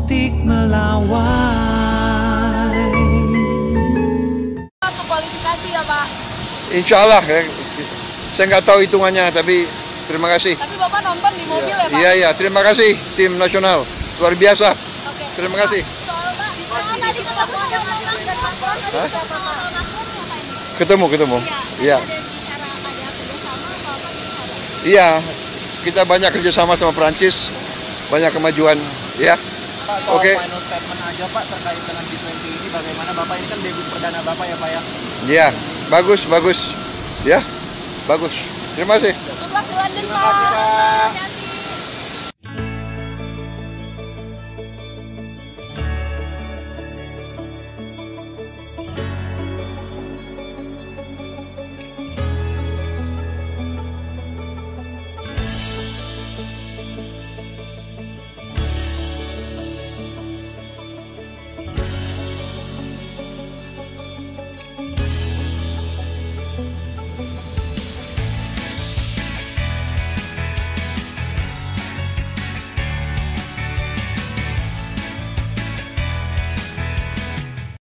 bukti melawan. Untuk kualifikasi ya Pak? Insya Allah ya. Saya nggak tahu hitungannya, tapi terima kasih. Tapi Bapak nonton di mobil ya Pak? Iya, terima kasih tim nasional. Luar biasa. Oke. Terima kasih. Soal tadi ketemu Ketemu. Iya. Iya, kita banyak kerjasama sama Prancis, banyak kemajuan, ya. Oke. Final statement aja Pak terkait dengan G20 ini, bagaimana Bapak ini kan debut perdana Bapak ya Pak ya? Iya, bagus, ya, bagus. Terima kasih. Selamat London Pak.